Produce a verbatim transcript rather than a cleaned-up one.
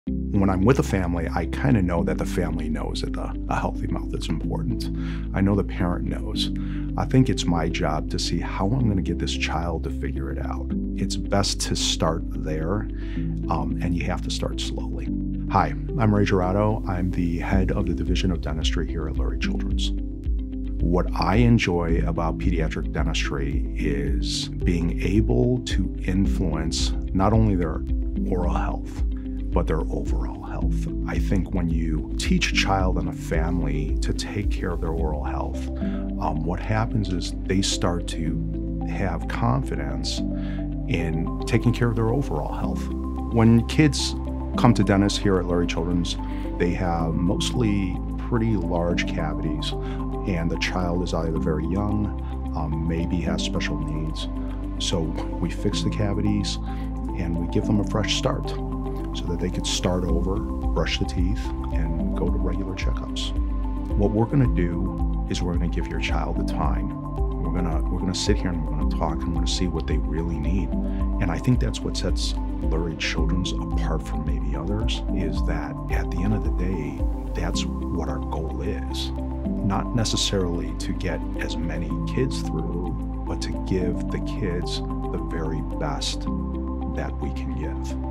When I'm with a family, I kind of know that the family knows that a, a healthy mouth is important. I know the parent knows. I think it's my job to see how I'm going to get this child to figure it out. It's best to start there, um, and you have to start slowly. Hi, I'm Lurie Jurado. I'm the head of the Division of Dentistry here at Lurie Children's. What I enjoy about pediatric dentistry is being able to influence not only their oral health, but their overall health. I think when you teach a child and a family to take care of their oral health, um, what happens is they start to have confidence in taking care of their overall health. When kids come to dentists here at Lurie Children's, they have mostly pretty large cavities, and the child is either very young, um, maybe has special needs. So we fix the cavities and we give them a fresh start, so that they could start over, brush the teeth, and go to regular checkups. What we're gonna do is we're gonna give your child the time. We're gonna, we're gonna sit here and we're gonna talk and we're gonna see what they really need. And I think that's what sets Lurie Children's apart from maybe others, is that at the end of the day, that's what our goal is. Not necessarily to get as many kids through, but to give the kids the very best that we can give.